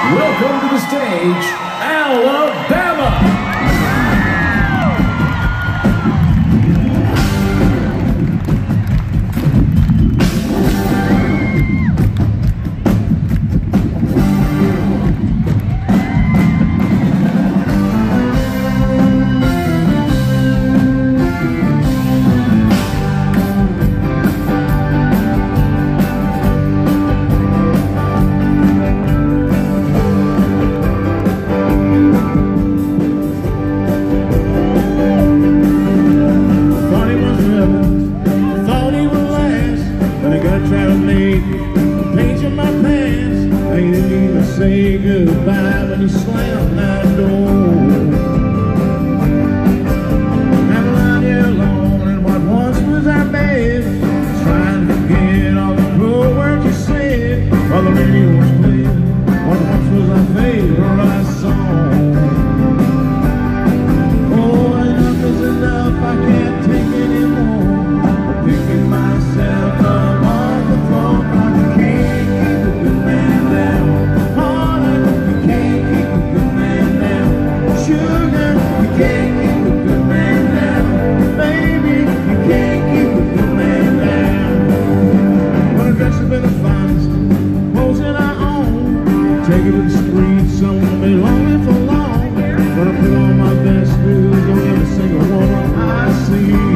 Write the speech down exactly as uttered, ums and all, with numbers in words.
Welcome to the stage, Alabama! Say goodbye when you slam that door. I'm lying here alone in what once was our bed, trying to forget all the cruel words you said while the radio was playing what once was our favorite song. Oh, enough is enough, I can't take anymore. I'm picking myself up off the floor. I can't keep a good man down. Take it to the streets, I won't be lonely for long. Gonna put on my best shoes on every single woman I see.